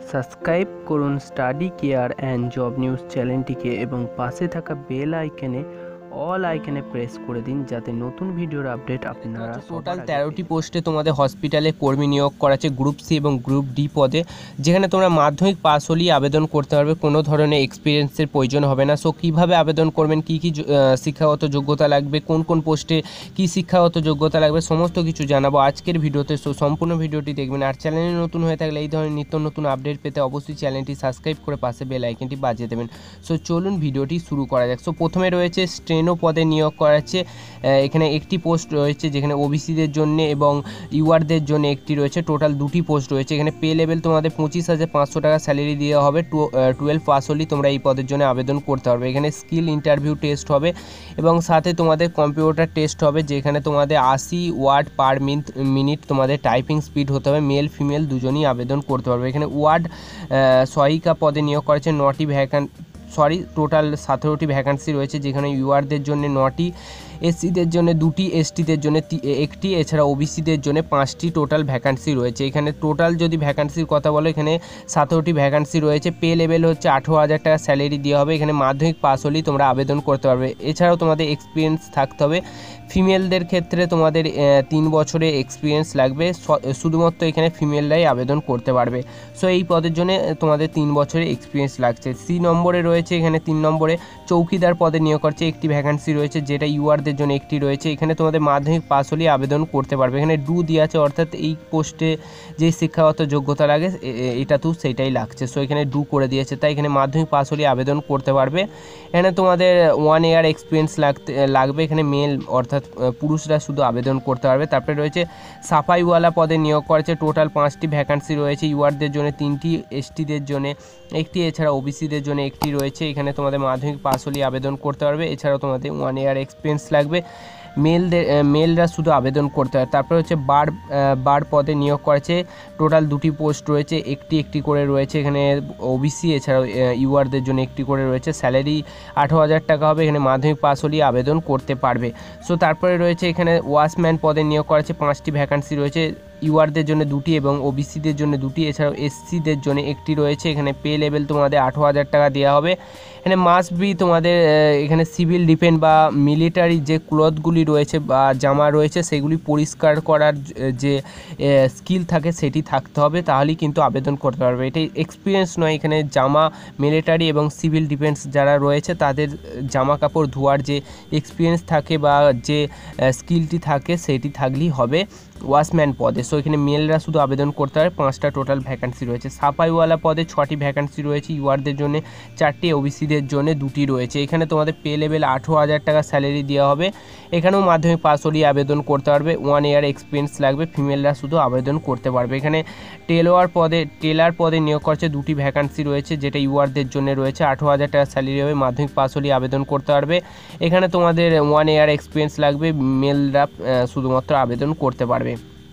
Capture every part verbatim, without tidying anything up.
Subscribe করুন study care and job news চ্যানেলটিকে এবং পাশে থাকা বেল আইকনে অল আইকনে প্রেস করে দিন যাতে নতুন ভিডিওর আপডেট আপনারা টোটাল তেরোটি পোস্টে তোমাদের হসপিটালে কর্মী নিয়োগ করা আছে গ্রুপ সি এবং গ্রুপ ডি পদে, যেখানে তোমরা মাধ্যমিক পাস হলেই আবেদন করতে পারবে, কোনো ধরনের এক্সপিরিয়েন্সের প্রয়োজন হবে না। সো কীভাবে আবেদন করবেন, কী কী শিক্ষাগত যোগ্যতা লাগবে, কোন কোন পোস্টে কী শিক্ষাগত যোগ্যতা লাগবে, সমস্ত কিছু জানাবো আজকের ভিডিওতে। সো সম্পূর্ণ ভিডিওটি দেখবেন। আর চ্যানেলে নতুন হয়ে থাকলে এই ধরনের নিত্য নতুন আপডেট পেতে অবশ্যই চ্যানেলটি সাবস্ক্রাইব করে পাশে বেল আইকনটি বাজিয়ে দেবেন। সো চলুন ভিডিওটি শুরু করা যাক। সো প্রথমে রয়েছে স্টেনো পদে নিয়োগ করা আছে। এখানে একটি পোস্ট রয়েছে যেখানে ওবিসিদের জন্য এবং ইউআরদের জন্য একটি রয়েছে। টোটাল দুটি পোস্ট রয়েছে। এখানে পে লেভেল তোমাদের পঁচিশ হাজার পাঁচশো টাকা স্যালারি দেওয়া হবে। টুয়েলভ পাস হলেই তোমরা এই পদের জন্য আবেদন করতে পারবে। এখানে স্কিল ইন্টারভিউ টেস্ট হবে এবং সাথে তোমাদের কম্পিউটার টেস্ট হবে, যেখানে তোমাদের আশি ওয়ার্ড পার মিনিট তোমাদের টাইপিং স্পিড হতে হবে। মেল ফিমেল দুজনই আবেদন করতে পারবে। এখানে ওয়ার্ড সহায়িকা পদে নিয়োগ করেছে নটি ভ্যাকান্ট সরি টোটাল সতেরোটি ভ্যাকান্সি রয়েছে, যেখানে ইউআরদের জন্য নটি, এসসিদের জন্য দুটি, এসটিদের জন্য একটি, এছাড়া ওবিসিদের জন্য পাঁচটি টোটাল ভ্যাকান্সি রয়েছে। এখানে টোটাল যদি ভ্যাকান্সির কথা বলো, এখানে সতেরোটি ভ্যাকান্সি রয়েছে। পে লেভেল হচ্ছে আঠেরো হাজার টাকা স্যালারি দেওয়া হবে। এখানে মাধ্যমিক পাস হলেই তোমরা আবেদন করতে পারবে। এছাড়াও তোমাদের এক্সপিরিয়েন্স থাকতে হবে। ফিমেলদের ক্ষেত্রে তোমাদের তিন বছরের এক্সপিরিয়েন্স লাগবে। শুধুমাত্র এখানে ফিমেলরাই আবেদন করতে পারবে। সো এই পদের জন্য তোমাদের তিন বছরের এক্সপিরিয়েন্স লাগছে। সি নম্বরে রয়েছে এখানে তিন নম্বরে চৌকিদার পদে নিয়োগ করছে একটি ভ্যাকান্সি রয়েছে, যেটা ইউআরদের জন্য একটি রয়েছে। এখানে তোমাদের মাধ্যমিক পাস হলেই আবেদন করতে পারবে। এখানে ডু দিয়ে আছে, অর্থাৎ এই পোস্টে যে শিক্ষাগত যোগ্যতা লাগে এটা তো সেইটাই লাগছে। সো এখানে ডু করে দিয়েছে, তাই এখানে মাধ্যমিক পাস হলেই আবেদন করতে পারবে। এখানে তোমাদের ওয়ান ইয়ার এক্সপিরিয়েন্স লাগতে লাগবে। এখানে মেল অর্থাৎ পুরুষরা শুধু আবেদন করতে পারবে। তারপরে রয়েছে সাফাইওয়ালা পদে নিয়োগ করেছে। টোটাল পাঁচটি ভ্যাকান্সি রয়েছে। ইউআরদের জন্য তিনটি, এসটিদের জন্য একটি, এছাড়া ওবিসিদের জন্য একটি রয়েছে। এখানে তোমাদের মাধ্যমিক পাস হলেই আবেদন করতে পারবে। এছাড়াও তোমাদের ওয়ান ইয়ার এক্সপিরিয়েন্স লাগবে। মেলদের মেলরা শুধু আবেদন করতে হয়। তারপরে হচ্ছে বার বার পদে নিয়োগ করেছে। টোটাল দুটি পোস্ট রয়েছে, একটি একটি করে রয়েছে। এখানে ওবিসি এছাড়াও ইউআরদের জন্য একটি করে রয়েছে। স্যালারি আঠেরো হাজার টাকা হবে। এখানে মাধ্যমিক পাস হলেই আবেদন করতে পারবে। সো তারপরে রয়েছে এখানে ওয়াচম্যান পদে নিয়োগ করেছে। পাঁচটি ভ্যাকান্সি রয়েছে। ইউআরদের জন্য দুটি এবং ওবিসিদের জন্য দুটি, এছাড়াও এসসিদের জন্য একটি রয়েছে। এখানে পে লেভেল তোমাদের আঠেরো হাজার টাকা দেওয়া হবে। এখানে মাস্ট বি তোমাদের এখানে সিভিল ডিফেন্স বা মিলিটারি যে ক্লথগুলি রয়েছে বা জামা রয়েছে সেগুলি পরিষ্কার করার যে স্কিল থাকে সেটি থাকতে হবে, তাহলেই কিন্তু আবেদন করতে পারবে। এটাই এক্সপিরিয়েন্স নয়, এখানে জামা মিলিটারি এবং সিভিল ডিফেন্স যারা রয়েছে তাদের জামা কাপড় ধোয়ার যে এক্সপিরিয়েন্স থাকে বা যে স্কিলটি থাকে সেটি থাকলেই হবে ওয়াচম্যান পদে। সো এখানে মেলরা শুধু আবেদন করতে পারে। পাঁচটা টোটাল ভ্যাকান্সি রয়েছে। সাফাইওয়ালা পদে ছটি ভ্যাকান্সি রয়েছে। ইউআরদের জন্য চারটি, ওবিসিদের জন্য দুটি রয়েছে। এখানে তোমাদের পে লেভেল আঠেরো হাজার টাকা স্যালারি দেওয়া হবে। এখানেও মাধ্যমিক পাস হলেই আবেদন করতে পারবে। ওয়ান ইয়ার এক্সপিরিয়েন্স লাগবে। ফিমেলরা শুধু আবেদন করতে পারবে। এখানে টেলোয়ার পদে টেলার পদে নিয়োগ করছে। দুটি ভ্যাকান্সি রয়েছে, যেটা ইউআরদের জন্য রয়েছে। আঠেরো হাজার টাকা স্যালারি হবে। মাধ্যমিক পাস হলেই আবেদন করতে পারবে। এখানে তোমাদের ওয়ান ইয়ার এক্সপিরিয়েন্স লাগবে। মেলরা শুধুমাত্র আবেদন করতে পারবে।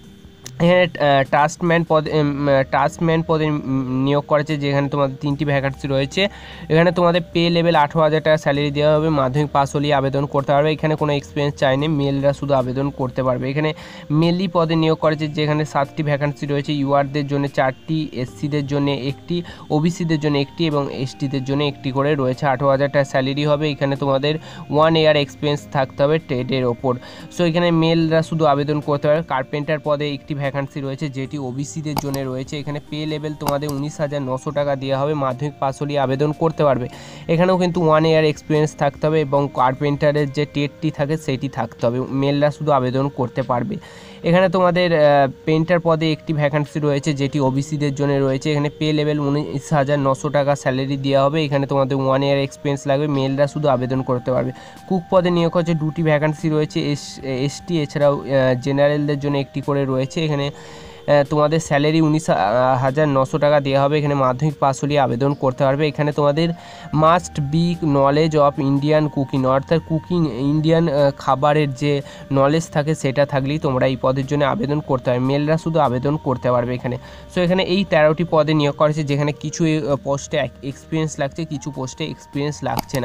এখানে টাস্কম্যান পদে টাস্কম্যান পদে নিয়োগ করেছে, যেখানে তোমাদের তিনটি ভ্যাকান্সি রয়েছে। এখানে তোমাদের পে লেভেল আঠেরো হাজার টাকা স্যালারি দেওয়া হবে। মাধ্যমিক পাস হলেই আবেদন করতে পারবে। এখানে কোনো এক্সপিরিয়েন্স চাইনি, মেলরা শুধু আবেদন করতে পারবে। এখানে মেলি পদে নিয়োগ করেছে, যেখানে সাতটি ভ্যাকান্সি রয়েছে। ইউআরদের জন্য চারটি, এসসিদের জন্য একটি, ওবিসিদের জন্য একটি এবং এসটিদের জন্য একটি করে রয়েছে। আঠেরো হাজার টাকা স্যালারি হবে। এখানে তোমাদের ওয়ান ইয়ার এক্সপিরিয়েন্স থাকতে হবে ট্রেডের ওপর। সো এখানে মেলরা শুধু আবেদন করতে পারবে। কার্পেন্টার পদে একটি ভ্যাকান্সি রয়েছে, যেটি ওবিসিদের জন্য রয়েছে। এখানে পে লেভেল তোমাদের উনিশ হাজার নশো টাকা দেওয়া হবে। মাধ্যমিক পাস হলেই আবেদন করতে পারবে। এখানেও কিন্তু ওয়ান ইয়ার এক্সপিরিয়েন্স থাকতে হবে এবং কার্পেন্টারের যে টেটটি থাকে সেটি থাকতে হবে। মেলরা শুধু আবেদন করতে পারবে। এখানে তোমাদের পেন্টার পদে একটি ভ্যাকান্সি রয়েছে, যেটি ওবিসিদের জন্য রয়েছে। এখানে পে লেভেল উনিশ হাজার নশো টাকা স্যালারি দেওয়া হবে। এখানে তোমাদের ওয়ান ইয়ার এক্সপিরিয়েন্স লাগবে। মেলরা শুধু আবেদন করতে পারবে। কুক পদে নিয়োগ হচ্ছে। দুটি ভ্যাকান্সি রয়েছে। এস এসটি এছাড়াও জেনারেলদের জন্য একটি করে রয়েছে। এখানে তোমাদের স্যালারি উনিশ হাজার নশো টাকা দেওয়া হবে। এখানে মাধ্যমিক পাস হলেই আবেদন করতে পারবে। এখানে তোমাদের must be knowledge of Indian cooking, অর্থাৎ কুকিং ইন্ডিয়ান খাবারের যে নলেজ থাকে সেটা থাকলেই তোমরা এই পদের জন্য আবেদন করতে পারবে। মেলরা শুধু আবেদন করতে পারবে এখানে। সো এখানে এই তেরোটি পদে নিয়োগ করেছে, যেখানে কিছু পোস্টে এক্সপিরিয়েন্স লাগছে, কিছু পোস্টে এক্সপিরিয়েন্স লাগছে না।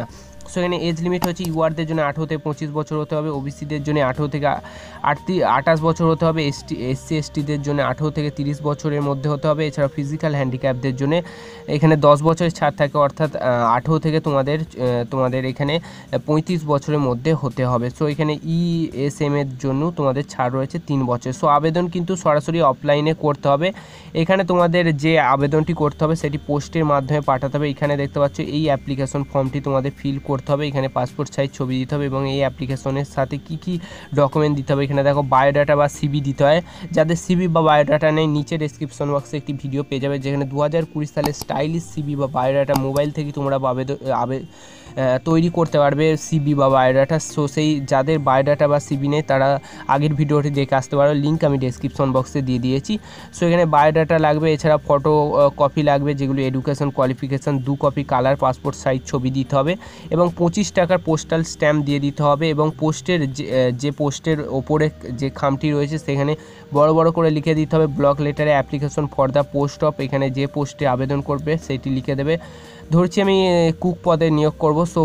সো এখানে এজ লিমিট হচ্ছে ইউআরদের জন্য আঠেরো থেকে পঁচিশ বছর হতে হবে, ওবিসিদের জন্য আঠেরো থেকে আটটি আঠাশ বছর হতে হবে, এসটি এসসি এসটিদের জন্য আঠেরো থেকে তিরিশ বছরের মধ্যে হতে হবে। এছাড়া ফিজিক্যাল হ্যান্ডিক্যাপদের জন্য এখানে দশ বছরের ছাড় থাকে, অর্থাৎ আঠেরো থেকে তোমাদের তোমাদের এখানে পঁয়ত্রিশ বছরের মধ্যে হতে হবে। সো এখানে ইএসএম এর জন্য তোমাদের ছাড় রয়েছে তিন বছর। সো আবেদন কিন্তু সরাসরি অফলাইনে করতে হবে। এখানে তোমাদের যে আবেদনটি করতে হবে সেটি পোস্টের মাধ্যমে পাঠাতে হবে। এখানে দেখতে পাচ্ছ এই অ্যাপ্লিকেশন ফর্মটি তোমাদের ফিল করতে হবে। এখানে পাসপোর্ট সাইজ ছবি দিতে হবে এবং এই অ্যাপ্লিকেশনের সাথে কি কি ডকুমেন্ট দিতে হবে এখানে দেখো বায়োডাটা বা সিবি দিতে হয়। যাদের সিবি বা বায়োডাটা নেই নিচে ডেসক্রিপশন বক্সে একটি ভিডিও পেয়ে যাবে যেখানে দু হাজার কুড়ি সালে স্টাইলিশ সিবি বা বায়োডাটা মোবাইল থেকে তোমরা আবেদন আবে তৈরি করতে পারবে সিবি বা বায়োডাটা। সো সেই যাদের বায়োডাটা বা সিবি নেই তারা আগের ভিডিওটি দেখে আসতে পারো, লিঙ্ক আমি ডেসক্রিপশন বক্সে দিয়ে দিয়েছি। সো এখানে বায়োডাটা লাগবে, এছাড়া ফটো কপি লাগবে যেগুলো এডুকেশন কোয়ালিফিকেশান, দু কপি কালার পাসপোর্ট সাইজ ছবি দিতে হবে এবং পঁচিশ টাকার পোস্টাল স্ট্যাম্প দিয়ে দিতে হবে। এবং পোস্টের যে পোস্টের ওপরে যে খামটি রয়েছে সেখানে বড় বড় করে লিখে দিতে হবে ব্লক লেটারে application for the post of, এখানে যে পোস্টে আবেদন করবে সেটি লিখে দেবে। ধরছি আমি কুক পদে নিয়োগ করব, সো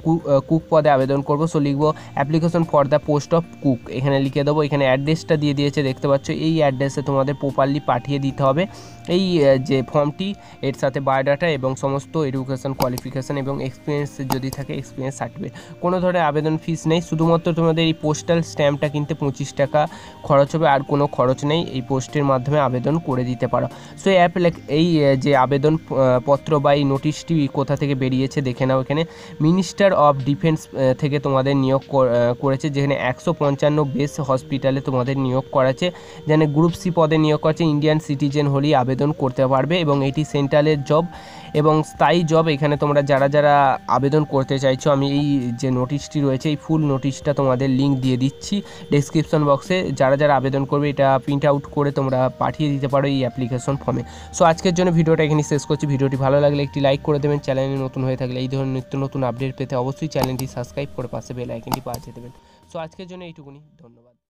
কুক পদে আবেদন করব, সো লিখব application for the post of cook, এখানে লিখে দেবো। এখানে অ্যাড্রেসটা দিয়ে দিয়েছে দেখতে পাচ্ছ, এই অ্যাড্রেসে তোমাদের প্রপারলি পাঠিয়ে দিতে হবে এই যে ফর্মটি, এর সাথে বায়োডাটা এবং সমস্ত এডুকেশন কোয়ালিফিকেশান এবং এক্সপিরিয়েন্স যদি থাকে এক্সপিরিয়েন্স সার্টিফিকেট। কোনো ধরনের আবেদন ফিস নেই, শুধুমাত্র তোমাদের এই পোস্টাল স্ট্যাম্পটা কিনতে পঁচিশ টাকা খরচ হবে, আর কোনো খরচ নেই, এই পোস্টের মাধ্যমে আবেদন করে দিতে পারো। সো এই অ্যাপ এই যে আবেদন পত্র বা এই নোটিশটি কোথা থেকে বেরিয়েছে দেখে নাও। এখানে মিনিস্টার অফ ডিফেন্স থেকে তোমাদের নিয়োগ করেছে, যেখানে একশো পঞ্চান্ন বেস হসপিটালে তোমাদের নিয়োগ করেছে, যেখানে গ্রুপ সি পদে নিয়োগ করেছে। ইন্ডিয়ান সিটিজেন হলেই আবেদন করতে পারবে এবং এটি সেন্ট্রালের জব এবং স্থায়ী জব। এখানে তোমরা যারা যারা আবেদন করতে চাইছো আমি এই যে নোটিশটি রয়েছে এই ফুল নোটিশটা তোমাদের লিঙ্ক দিয়ে দিচ্ছি ডেসক্রিপশন বক্সে, যারা যারা আবেদন করবে এটা প্রিন্ট আউট করে তোমরা পাঠিয়ে দিতে পারো এই অ্যাপ্লিকেশন ফর্মে। সো আজকের জন্য ভিডিওটা এখানে শেষ করছি। ভিডিওটি ভালো লাগলে একটি লাইক করে দেবেন, চ্যানেলে নতুন হয়ে থাকলে এই ধরনের নিত্য নতুন আপডেট পেতে অবশ্যই চ্যানেলটি সাবস্ক্রাইব করে পাশে বেল আইকনটি বাজিয়ে দেবেন। সো আজকের জন্য এইটুকুনি, ধন্যবাদ।